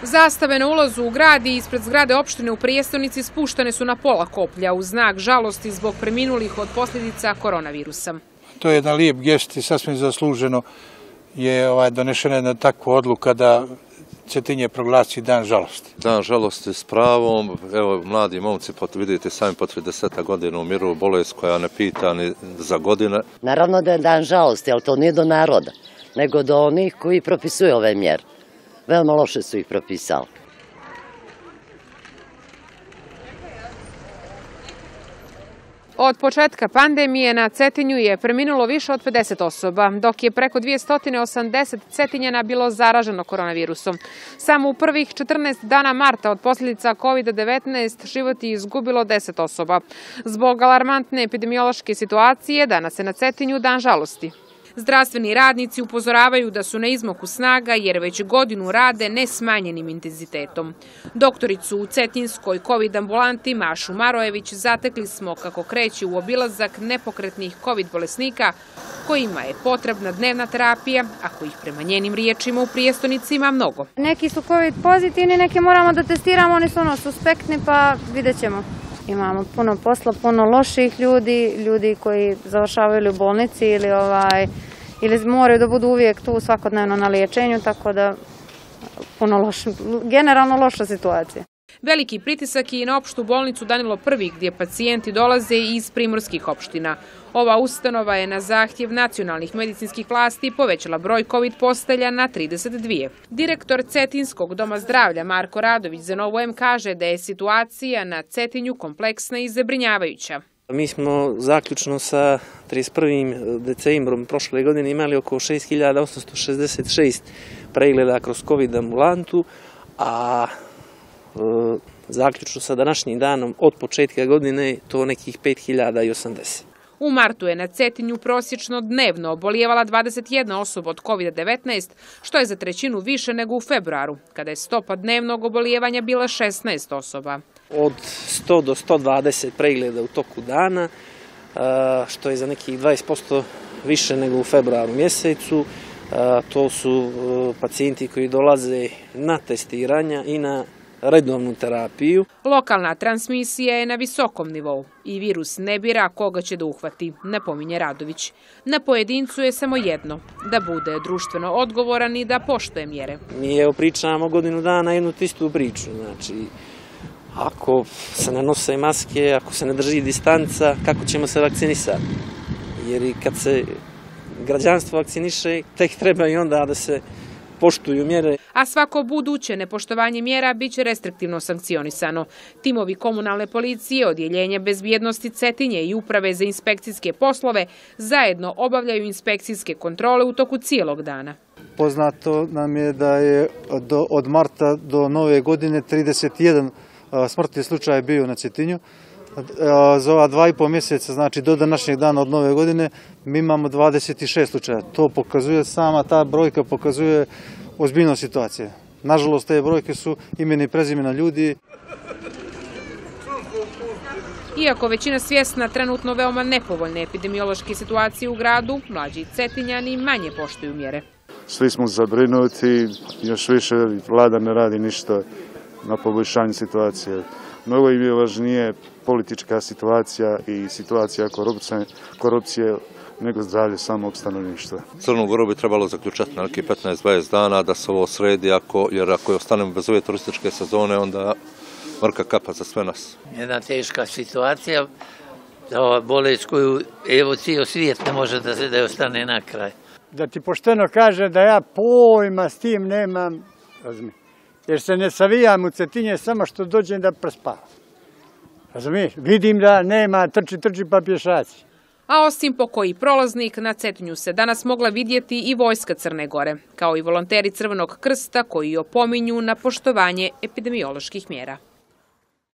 Zastave na ulazu u grad i ispred zgrade opštine u prijestonici spuštene su na pola koplja u znak žalosti zbog preminulih od posljedica koronavirusa. To je jedan lijep gest i sasvim zasluženo je donešena jedna takva odluka da Cetinje proglasi dan žalosti. Dan žalosti s pravom, evo mladi momci, vidite sami po 30 godina umiru, bolest koja ne pita ni za godine. Naravno da je dan žalosti, ali to nije do naroda, nego do onih koji propisuju ove mjere. Veoma loše su ih propisali. Od početka pandemije na Cetinju je preminulo više od 50 osoba, dok je preko 280 Cetinjana bilo zaraženo koronavirusom. Samo u prvih 14 dana marta od posljedica COVID-19 život je izgubilo 10 osoba. Zbog alarmantne epidemiološke situacije danas je na Cetinju dan žalosti. Zdravstveni radnici upozoravaju da su na izmaku snaga jer već godinu rade nesmanjenim intenzitetom. Doktoricu u cetinskoj COVID ambulanti Mašu Marojević zatekli smo kako kreće u obilazak nepokretnih COVID bolesnika kojima je potrebna dnevna terapija, a kojih prema njenim riječima u prijestonici ima mnogo. Neki su COVID pozitivni, neke moramo da testiramo, oni su suspektni pa vidjet ćemo. Imamo puno posla, puno loših ljudi koji završavaju u bolnici ili moraju da budu uvijek tu svakodnevno na liječenju, tako da generalno loša situacija. Veliki pritisak je i na opštu bolnicu Danilo I, gdje pacijenti dolaze iz primorskih opština. Ova ustanova je na zahtjev nacionalnih medicinskih vlasti povećala broj COVID postelja na 32. Direktor Cetinskog doma zdravlja Marko Radović za Novo M kaže da je situacija na Cetinju kompleksna i zabrinjavajuća. Mi smo zaključno sa 31. decembrom prošle godine imali oko 6.866 pregleda kroz COVID ambulantu, a zaključno sa današnjim danom od početka godine to nekih 5.080. U martu je na Cetinju prosječno dnevno obolijevala 21 osoba od COVID-19, što je za trećinu više nego u februaru, kada je stopa dnevnog obolijevanja bila 16 osoba. Od 100 do 120 pregleda u toku dana, što je za nekih 20% više nego u februaru mjesecu. To su pacijenti koji dolaze na testiranja i na redovnu terapiju. Lokalna transmisija je na visokom nivou i virus ne bira koga će da uhvati, napominje Radović. Na pojedincu je samo jedno, da bude društveno odgovoran i da poštuje mjere. Mi pričamo godinu dana jednu istu priču. Znači, ako se ne nose maske, ako se ne drži distanca, kako ćemo se vakcinisati? Jer i kad se građanstvo vakciniše, tek treba i onda da se poštuju mjere. A svako buduće nepoštovanje mjera biće restriktivno sankcionisano. Timovi komunalne policije, odjeljenja bezbjednosti Cetinje i uprave za inspekcijske poslove zajedno obavljaju inspekcijske kontrole u toku cijelog dana. Poznato nam je da je od marta do nove godine 31 smrtni slučaj bio na Cetinju. Za ova 2,5 mjeseca, znači do današnjeg dana od nove godine, mi imamo 26 slučaja. To pokazuje, sama ta brojka pokazuje ozbiljnost situacije. Nažalost, te brojke su imena i prezimena ljudi. Iako većina svjesna trenutno veoma nepovoljne epidemiološke situacije u gradu, mlađi Cetinjani manje poštuju mjere. Svi smo zabrinuti, još više vlada ne radi ništa na poboljšanju situacije. Mnogo im je važnije politička situacija i situacija korupcije nego zdravlje samog stanovništva. Crnu Goru bi trebalo zaključati na neki 15-20 dana da se ovo sredi, jer ako ostanemo bez ove turističke sezone, onda mrka kapa za sve nas. Jedna teška situacija, ova bolest koju evo cijel svijet ne može da je ostane na kraj. Da ti pošteno kaže da ja pojma s tim nemam, jer se ne savijam u Cetinje samo što dođem da prespavam. Razumiješ? Vidim da nema trči pa pješaci. A osim pokoji prolaznik, na Cetinju se danas mogla vidjeti i vojska Crne Gore, kao i volonteri Crvenog krsta koji opominju na poštovanje epidemioloških mjera.